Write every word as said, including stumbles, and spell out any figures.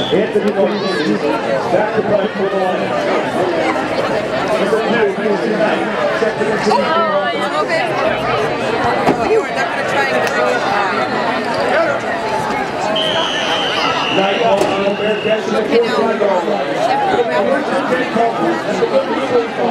Anthony Martinez, back to play for the Lions. Number two, Mason Knight, set to continue. Oh, okay. You are not going to try and bring it on. Knight also a fair catch in the fourth line.